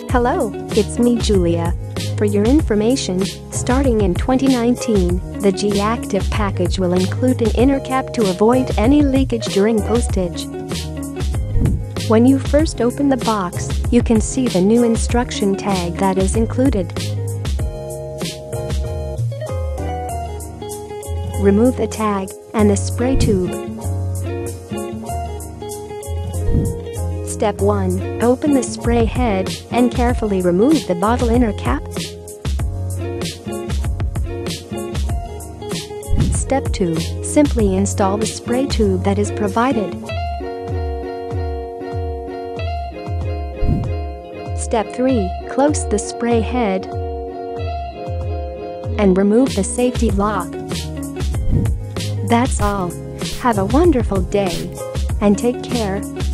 Hello, it's me Julia. For your information, starting in 2019, the G-Activ package will include an inner cap to avoid any leakage during postage. When you first open the box, you can see the new instruction tag that is included. Remove the tag and the spray tube. Step 1. Open the spray head and carefully remove the bottle inner cap. Step 2. Simply install the spray tube that is provided. Step 3. Close the spray head and remove the safety lock. That's all. Have a wonderful day and take care.